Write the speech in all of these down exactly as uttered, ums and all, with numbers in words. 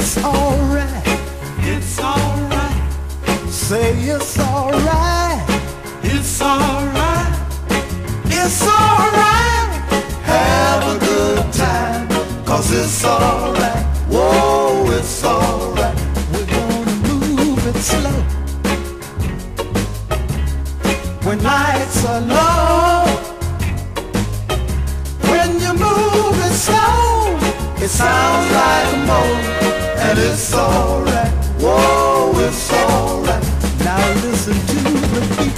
it's alright. It's alright. Say it's alright. It's alright. It's alright. Have a good time, 'cause it's alright. Whoa, it's alright. We're gonna move it slow. When lights are low, when you move it slow, it sounds like a moan, and it's alright. Whoa, it's alright. Now listen to the beat.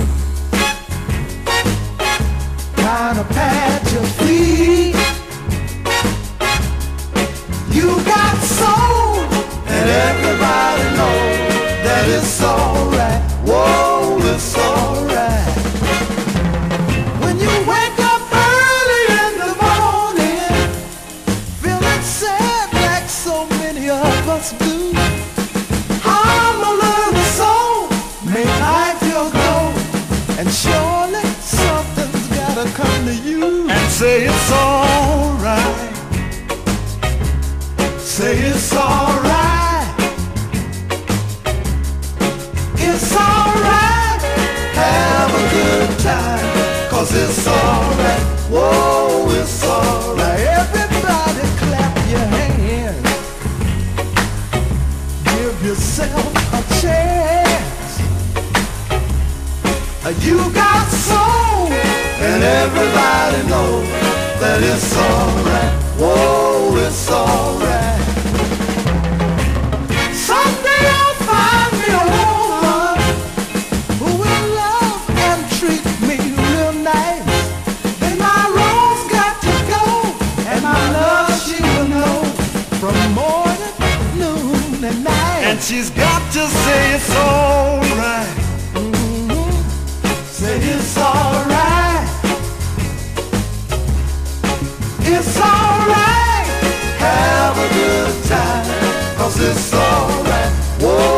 Kinda pat your feet. You got soul, and everybody knows that it's alright. Whoa, it's alright. When you wake up early in the morning, feeling sad like so many of us do, hum a little soul, make life feel gold, and surely something's gotta come to you and say it's alright. Say it's alright. It's alright. Have a good time, 'cause it's alright. Whoa, it's alright. Everybody clap your hands. Give yourself a chance. You got soul, and everybody knows that it's alright. Whoa, it's alright. Someday I'll find me a woman who will love and treat me real nice. Then my road's got to go, and my love she will know from morning, noon, and night. And she's got to say it's alright. Mm-hmm. Say it's alright. It's alright. Have a good time, 'cause it's alright. Whoa.